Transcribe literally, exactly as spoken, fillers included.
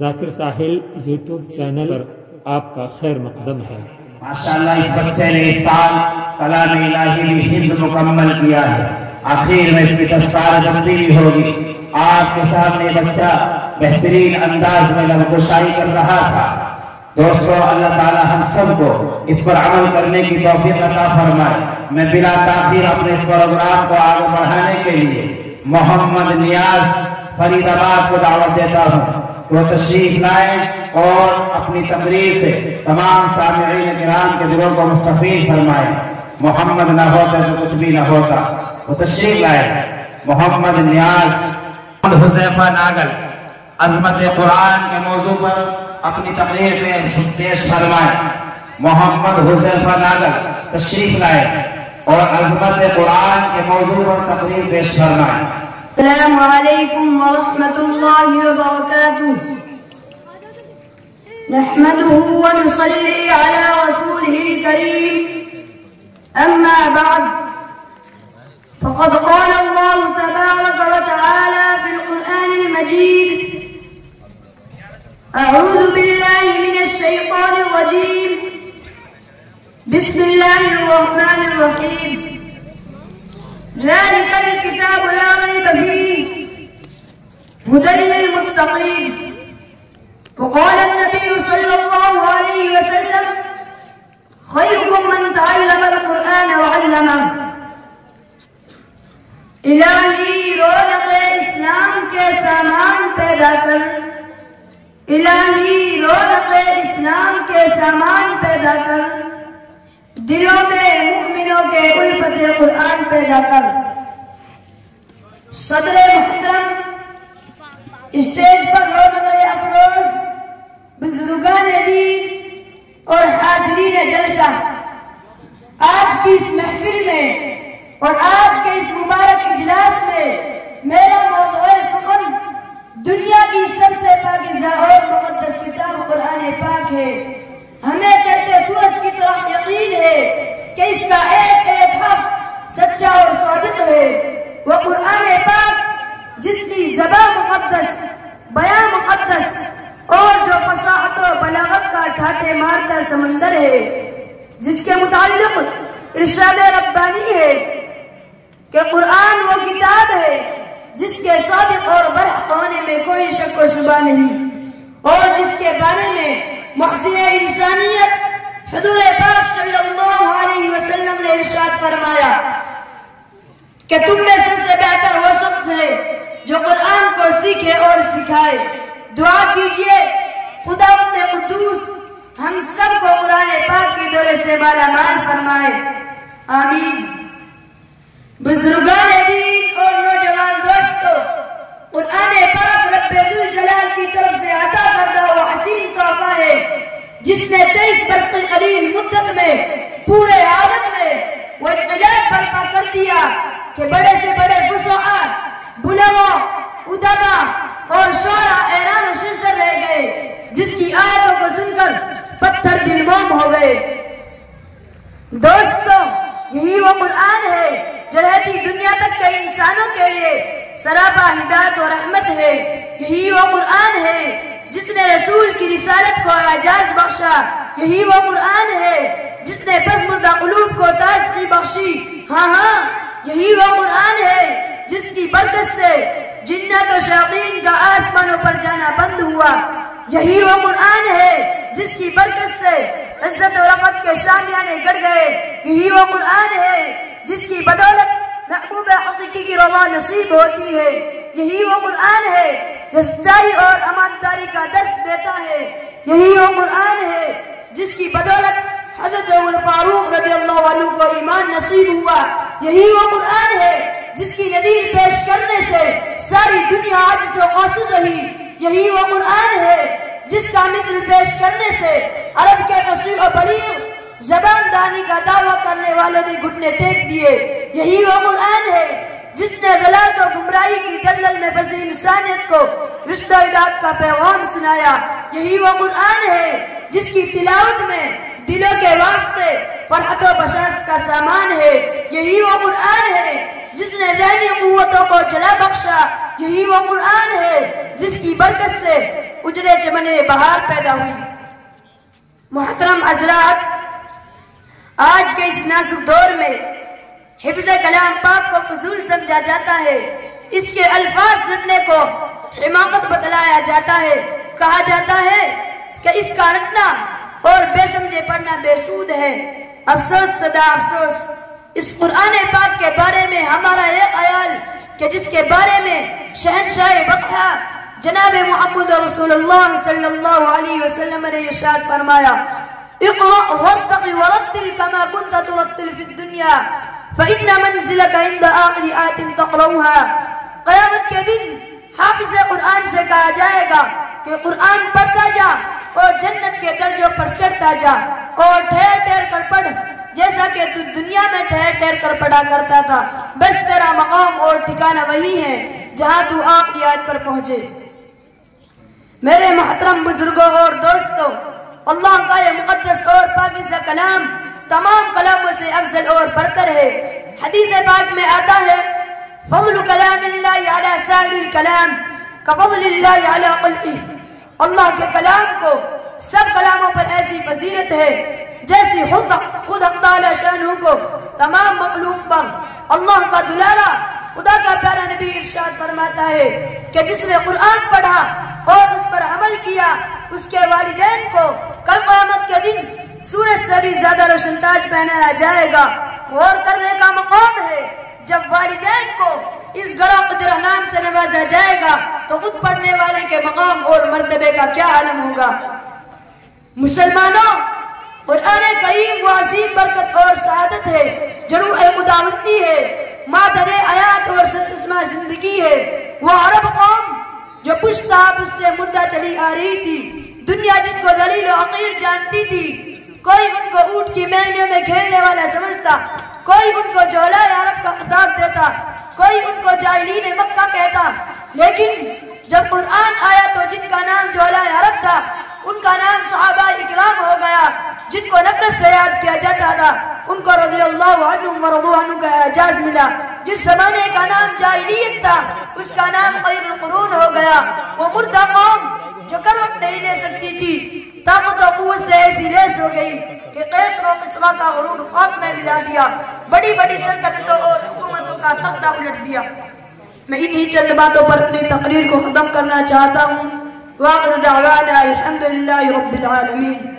ذاکر ساحل YouTube channel پر آپ کا خیر مقدم ہے۔ ماشاءاللہ اس بچے نے اس سال کلام الہی بھی حفظ مکمل کیا ہے، آخر میں اس کی دستار تبدیلی ہوگی۔ آپ کے سامنے بچہ بہترین انداز میں لب گشائی کر رہا تھا۔ دوستو، اللہ تعالی ہم سب کو اس پر عمل کرنے کی توفیق عطا فرمائے۔ میں بلا تاخیر اپنے اس پروگرام کو آگے بڑھانے کے لیے محمد نیاز فرید آباد کو دعوت دیتا ہوں، وہ تشریف لائیں اور اپنی تقریر سے تمام سامعین کرام کے دلوں کو مستفید فرمائیں۔ محمد نہ ہوتا تو کچھ بھی نہ ہوتا، وہ تشریف لائیں۔ محمد نیاز حذیفہ ناگل عظمت قرآن کے موضوع پر اپنی تقریر پیش فرمائیں۔ محمد حذیفہ ناگل تشریف لائیں اور عظمت قرآن کے موضوع پر تقریر پیش فرمائیں۔ السلام علیکم ورحمۃ اللہ وبرکاتہ۔ نحمده ونصلي على رسوله الكريم، أما بعد، فقد قال الله تبارك وتعالى في القرآن المجيد: أعوذ بالله من الشيطان الرجيم، بسم الله الرحمن الرحيم، ذلك الكتاب لا ريب فيه هدى للمتقين. وقال النبي صلى الله عليه وسلم: خيركم من تعلم القرآن وعلمه۔ الہی رونق اسلام کے سامان پیدا کر، الہی رونق اسلام کے سامان پیدا کر، دلوں میں مومنوں کے الفت قرآن پیدا کر۔ صدر محترم، اسٹیج پر رونق افروز بزرگان دین اور حاضرین جلسہ، آج کی اس محفل میں اور آج کے اس مبارک اجلاس میں میرا موضوع سخن دنیا کی سب سے پاکیزہ اور مقدس کتاب قرآن پاک ہے۔ ہمیں چڑھتے سورج کی طرح یقین ہے کہ اس کا ایک ایک حرف سچا اور صادق ہے۔ وہ قرآن پاک جس کی زبان مقدس، بیان مقدس اور جو فصاحت و بلاغت کا ٹھاٹے مارتا سمندر ہے، جس کے متعلق ارشاد ربانی ہے کہ قرآن وہ کتاب ہے جس کے صادق اور برحق ہونے میں کوئی شک و شبہ نہیں، اور جس کے بارے میں محسن انسانیت حضور پاک صلی اللہ علیہ وسلم نے ارشاد فرمایا کہ تم میں سب سے بہتر وہ شخص ہے جو قرآن کو سیکھے اور سکھائے۔ دعا کیجئے خداوند قدوس ہم سب کو قرآن پاک کی دولت سے مالا مال فرمائے، آمین۔ بزرگان دین اور نوجوان دوستو، قرآن پاک رب ذوالجلال کی طرف سے عطا کردہ وہ حسین تحفہ ہے جس نے تیئیس برس قلیل مدت میں پورے عالم میں وہ انقلاب برپا کر دیا کہ بڑے سے بڑے فصحاء، بلغاء، ادبا اور شعراء حیران و ششدر رہ گئے، جس کی آیتوں کو سن کر پتھر دل موم ہو گئے۔ دوستو، یہی وہ قرآن ہے جو رہتی دنیا تک کے انسانوں کے لیے سراپا ہدایت و رحمت ہے۔ یہی وہ قرآن ہے جس نے رسول کی رسالت کو اعجاز بخشا۔ یہی وہ قرآن ہے جس نے پسمردہ قلوب کو تازگی بخشی۔ ہاں ہاں، یہی وہ قرآن ہے جس کی برکت سے جنات و شیاطین کا آسمانوں پر جانا بند ہوا۔ یہی وہ قرآن ہے جس کی برکت سے عزت و رفعت کے شامیانے گڑ گئے۔ یہی وہ قرآن ہے جس کی بدولت محبوب حقیقی کی رضا نصیب ہوتی ہے۔ یہی وہ قرآن ہے جو سچائی اور امانتداری کا درس دیتا ہے۔ یہی وہ قرآن ہے جس کی بدولت حضرت عمر فاروق رضی اللہ عنہ کو ایمان نصیب ہوا۔ یہی وہ قرآن ہے جس کی نذیر پیش کرنے سے ساری دنیا عاجز و قاصر رہی۔ یہی وہ قرآن ہے جس کا مثل پیش کرنے سے عرب کے فصیح و بلیغ زبان دانی کا دعویٰ کرنے والوں نے گھٹنے ٹیک دیے۔ یہی وہ قرآن ہے جس نے غلط و گمراہی کی دلدل میں پھنسی انسانیت کو رشتہ اداد کا پیغام سنایا۔ یہی وہ قرآن ہے جس کی تلاوت میں دلوں کے واسطے فرحت و بشاشت کا سامان ہے۔ یہی وہ قرآن ہے جس نے ذہنی قوتوں کو جلا بخشا۔ یہی وہ قرآن ہے جس کی برکت سے اجڑے چمن میں بہار پیدا ہوئی۔ محترم حضرات، آج کے اس نازک دور میں حفظ کلام پاک کو فضول سمجھا جاتا ہے، اس کے الفاظ سننے کو حماقت بتلایا جاتا ہے، کہا جاتا ہے کہ اس کا رٹنا اور بے سمجھے پڑھنا بے سود ہے۔ افسوس صدا افسوس، اس قرآن پاک کے بارے میں ہمارا یہ خیال کہ جس کے بارے میں شہنشاہ بطحہ جناب محمد رسول اللہ صلی اللہ علیہ وسلم نے ارشاد فرمایا، اقرأ وارتق ورتل كما كنت ترتل في الدنيا فإن منزلك عند آخر آیت تقرأها۔ قیامت کے دن حافظ قرآن سے کہا جائے گا کہ قرآن پڑھتا جا اور جنت کے درجوں پر چڑھتا جا اور ٹھہر ٹھہر کر پڑھ جیسا کہ تو دنیا میں ٹھہر ٹھہر کر پڑھا کرتا تھا، بس تیرا مقام اور ٹھکانہ وہی ہے جہاں تو آخری آیت پر پہنچے۔ میرے محترم بزرگوں اور دوستوں، اللہ کا یہ مقدس اور پاکیزہ کلام تمام کلاموں سے افضل اور برتر ہے۔ حدیث پاک میں آتا ہے، فضل کلام اللہ علی سائر الکلام کفضل اللہ علی خلقہ۔ اللہ کے کلام کو سب کلاموں پر ایسی فضیلت ہے جیسی خود خود حق تعالی شانہ کو تمام مخلوق پر اللہ کا دلارا۔ خدا کا پیارا نبی ارشاد فرماتا ہے کہ جس نے قرآن پڑھا اور اس پر عمل کیا، اس کے والدین کو کل قیامت کے دن سورج سے بھی زیادہ روشن تاج پہنایا جائے گا۔ غور کرنے کا مقام ہے، جب والدین کو اس گرہ قدر نام سے نوازا جائے گا تو خود پڑھنے والے کے مقام اور مرتبے کا کیا عالم ہوگا۔ مسلمانوں، قرآن کریم وہ عظیم برکت اور سعادت ہے جو روح خداوندی ہے، مادر حیات اور سرچشمہ زندگی ہے۔ وہ عرب قوم جو پشت آپ اس سے مردہ چلی آ رہی تھی، دنیا جس کو ذلیل و حقیر جانتی تھی، کوئی ان کو اونٹ کی مہنگیوں میں کھیلنے والا سمجھتا، کوئی ان کو جوہلۂ عرب کا خطاب دیتا، کوئی ان کو جاہلین مکہ کہتا، لیکن جب قرآن آیا تو جن کا نام جوہلۂ عرب تھا ان کا نام صحابہ اکرام ہو گیا، جن کو نفرت سے یاد کیا جاتا تھا ان کو رضی اللہ عنہم ورضوا عنہ کا اعزاز ملا۔ جس زمانے کا نام جاہلیت تھا اس کا نام خیر القرون ہو گیا۔ وہ مردہ قوم جو کروٹ نہیں لے سکتی تھی، طاقت و قوت سے ایسی ریس ہو گئی کہ قیصر و کسریٰ کا غرور خاک میں ملا دیا، بڑی بڑی سلطنتوں اور حکومتوں کا تختہ الٹ دیا۔ میں انہی چند باتوں پر اپنی تقریر کو ختم کرنا چاہتا ہوں۔ وآخر دعوانا الحمدللہ رب العالمین۔